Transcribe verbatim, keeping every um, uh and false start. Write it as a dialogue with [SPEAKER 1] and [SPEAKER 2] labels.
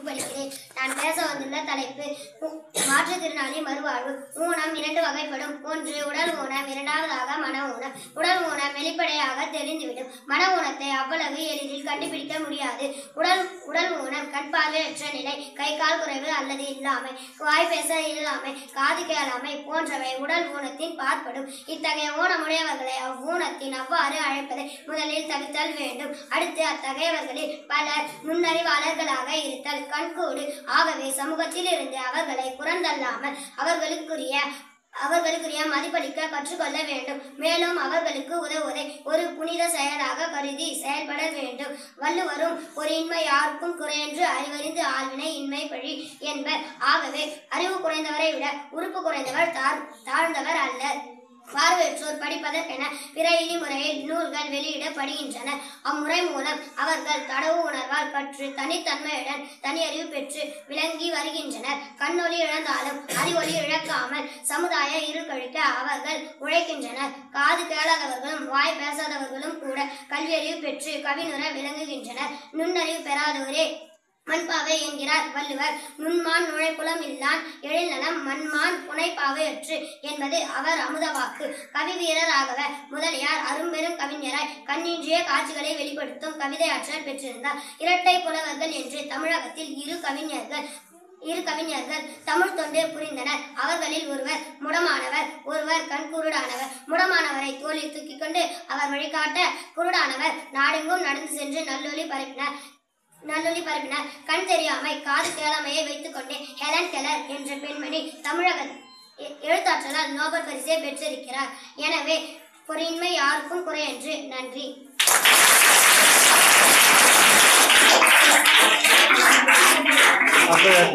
[SPEAKER 1] வகுப்பளிக்கிறேன். நான் பேச வந்துள்ள தலைப்பு மாற்றுத்திறனாளி மறுவாழ்வு. ஊனம் இரண்டு வகைப்படும். ஒன்று உடல் ஊனம், இரண்டாவதாக மன ஊனம். உடல் ஊனம் வெளிப்படையாக தெரிந்துவிடும். மன ஊனத்தை அவ்வளவு எளிதில் கண்டுபிடிக்க முடியாது. உடல் உடல் ஊனம் கண் பார்வையற்ற நிலை, கை கால் குறைவு அல்லது இல்லாமை, வாய் பேச இல்லாமை, காது கேளாமை போன்றவை உடல் ஊனத்தின் பார்ப்படும். இத்தகைய ஊனமுடையவர்களை அவ்வூனத்தின் அவ்வாறு அழைப்பதை முதலில் தவிர்த்தல் வேண்டும். அடுத்து அத்தகையவர்களில் பலர் நுண்ணறிவாளர்களாக இருத்தல் கண்கூடு. ஆகவே சமூகத்தில் இருந்து அவர்களை புறந்தள்ளாமல் அவர்களுக்குரிய அவர்களுக்குரிய மதிப்பளிக்க கற்றுக்கொள்ள வேண்டும். மேலும் அவர்களுக்கு உதவுவதை ஒரு புனித செயலாக கருதி செயல்பட வேண்டும். வள்ளுவரும் ஒரு இன்மை யாருக்கும் குறையென்று அறிவறிந்து ஆழ்வினை இன்மை பழி என்பர். ஆகவே அறிவு குறைந்தவரை விட உறுப்பு குறைந்தவர் தாழ் தாழ்ந்தவர் அல்லர். பார்வையற்றோர் படிப்பதற்கென பிற இழிமுறையில் நூல்கள் வெளியிடப்படுகின்றன. அம்முறை மூலம் அவர்கள் தடவு உணர்வால் கற்று தனித்தன்மையுடன் தனியறிவு பெற்று விளங்கி வருகின்றனர். கண்ணொளி இழந்தாலும் அறிவொளி இழக்காமல் சமுதாய இருக்கழிக்க அவர்கள் உழைக்கின்றனர். காது கேளாதவர்களும் வாய் பேசாதவர்களும் கூட கல்வியறிவு பெற்று கவினுற விளங்குகின்றனர். நுண்ணறிவு பெறாதவரே மண்பாவை என்கிறார் வள்ளுவர். நுண்மான் நுழைப்புலம் இல்லான் எழில்நலம் மண்மான் புனைப்பாவையற்று என்பது அவர் அமுதவாக்கு. கவி வீரராகவ முதலியார் அரும்பெரும் கவிஞராய் கண்ணின்றிய காட்சிகளை வெளிப்படுத்தும் கவிதை ஆற்றல் பெற்றிருந்தார். இரட்டை புலவர்கள் என்று தமிழகத்தில் இரு கவிஞர்கள் இரு கவிஞர்கள் தமிழ் தொண்டு புரிந்தனர். அவர்களில் ஒருவர் முடமானவர், ஒருவர் கண் குருடானவர். முடமானவரை தோளில் தூக்கி கொண்டு அவர் வழிகாட்ட குருடானவர் நாடெங்கும் நடந்து சென்று நல்லொலி பரப்பினார் நல்லொலி பரப்பினார் கண் தெரியாமை காது கேளாமையை வைத்துக் கொண்டே ஹெலன் கெலர் என்ற பெண்மணி தமிழக எழுத்தாற்றலால் நோபல் பரிசை பெற்றிருக்கிறார். எனவே பொறியின்மை யாருக்கும் குறையென்று. நன்றி.